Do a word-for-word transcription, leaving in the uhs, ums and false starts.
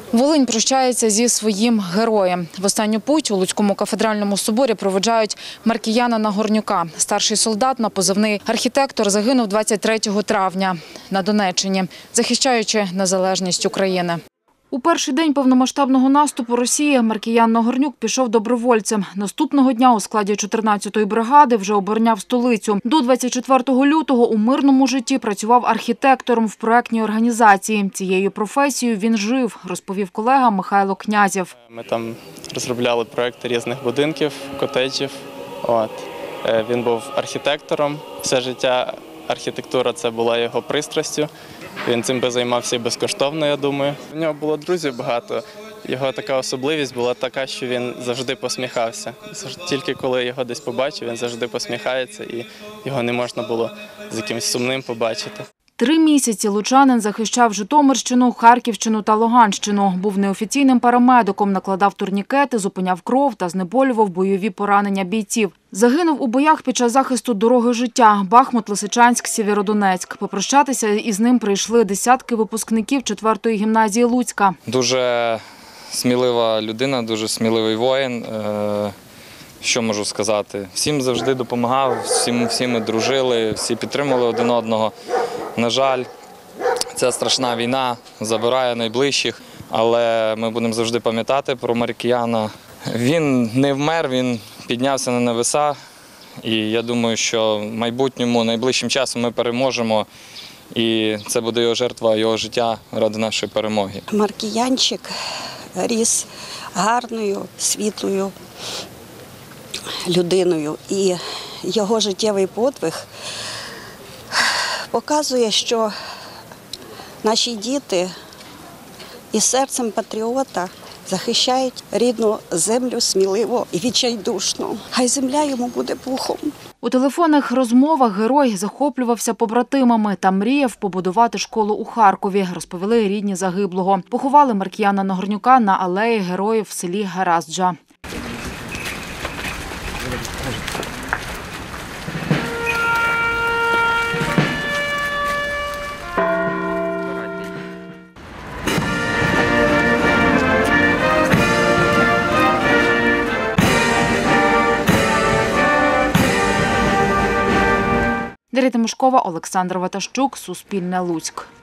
Волинь прощається зі своїм героєм. В останню путь у Луцькому кафедральному соборі проводжають Маркіяна Нагорнюка. Старший солдат на позивний «Архітектор» загинув двадцять третього травня на Донеччині, захищаючи незалежність України. У перший день повномасштабного наступу Росії Маркіян Нагорнюк пішов добровольцем. Наступного дня у складі чотирнадцятої бригади вже обороняв столицю. До двадцять четвертого лютого у мирному житті працював архітектором в проектній організації. Цією професією він жив, розповів колега Михайло Князєв. Ми там розробляли проекти різних будинків, котеджів. От. Він був архітектором. Все життя архітектура – це була його пристрастю. Він цим би займався безкоштовно, я думаю. У нього було друзів багато. Його така особливість була така, що він завжди посміхався. Тільки коли його десь побачив, він завжди посміхається, і його не можна було з якимось сумним побачити. Три місяці лучанин захищав Житомирщину, Харківщину та Луганщину. Був неофіційним парамедиком, накладав турнікети, зупиняв кров та знеболював бойові поранення бійців. Загинув у боях під час захисту дороги життя – Бахмут, Лисичанськ, Сєвєродонецьк. Попрощатися із ним прийшли десятки випускників четвертої гімназії Луцька. Дуже смілива людина, дуже сміливий воїн. Що можу сказати? Всім завжди допомагав, всім, всі ми дружили, всі підтримували один одного. На жаль, ця страшна війна забирає найближчих, але ми будемо завжди пам'ятати про Маркіяна. Він не вмер, він піднявся на небеса, і я думаю, що в майбутньому, найближчим часом ми переможемо, і це буде його жертва, його життя ради нашої перемоги. Маркіянчик ріс гарною, світлою людиною, і його життєвий подвиг показує, що наші діти із серцем патріота захищають рідну землю сміливо і відчайдушно. Хай земля йому буде пухом. У телефонних розмовах герой захоплювався побратимами та мріяв побудувати школу у Харкові, розповіли рідні загиблого. Поховали Маркіяна Нагорнюка на алеї Героїв в селі Гаразджа. Дар'я Тимошкова, Олександр Ватащук, Суспільне, Луцьк.